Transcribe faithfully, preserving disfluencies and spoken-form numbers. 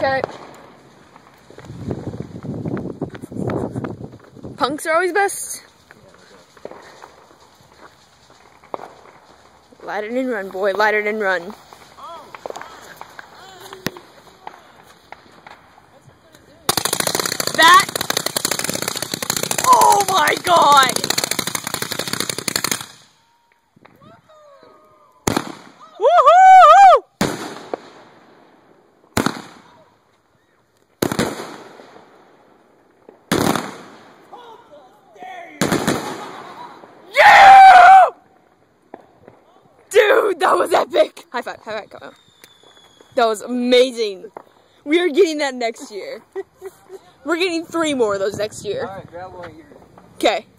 Okay. Punks are always best. Light it and run, boy. Light it and run. That. Oh my god. Woohoo! Yeah! Dude, that was epic. High five. High five. Come on. That was amazing. We are getting that next year. We're getting three more of those next year. Alright, grab one here. Okay.